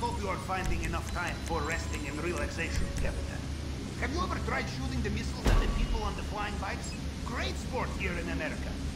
hope you are finding enough time for resting and relaxation, Captain. Have you ever tried shooting the missiles at the people on the flying bikes? Great sport here in America.